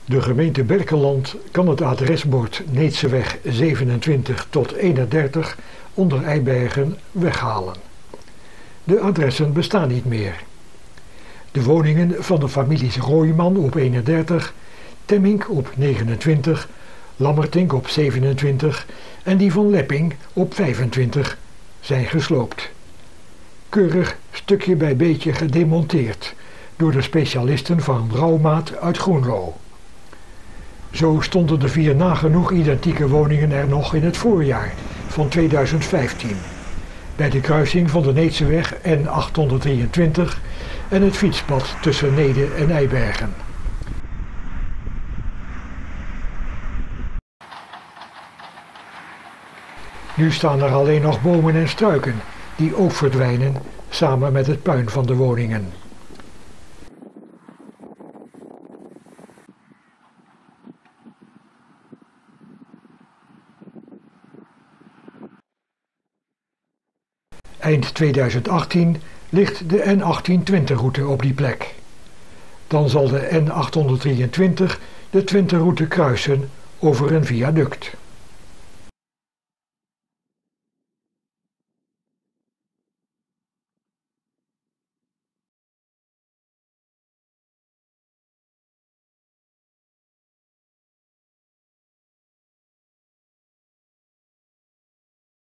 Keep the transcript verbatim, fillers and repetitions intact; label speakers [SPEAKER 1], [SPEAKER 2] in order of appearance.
[SPEAKER 1] De gemeente Berkelland kan het adresbord Needseweg zevenentwintig tot eenendertig onder Eibergen weghalen. De adressen bestaan niet meer. De woningen van de families Rooiman op eenendertig, Temmink op negenentwintig, Lammertink op zevenentwintig en die van Lepping op vijfentwintig zijn gesloopt. Keurig stukje bij beetje gedemonteerd door de specialisten van Rauwmaat uit Groenlo. Zo stonden de vier nagenoeg identieke woningen er nog in het voorjaar van tweeduizend vijftien, bij de kruising van de Needseweg N achthonderddrieëntwintig en het fietspad tussen Neede en Eibergen. Nu staan er alleen nog bomen en struiken, die ook verdwijnen samen met het puin van de woningen. Eind tweeduizend achttien ligt de N achttienhonderdtwintig route op die plek. Dan zal de N achthonderddrieëntwintig de Twente route kruisen over een viaduct.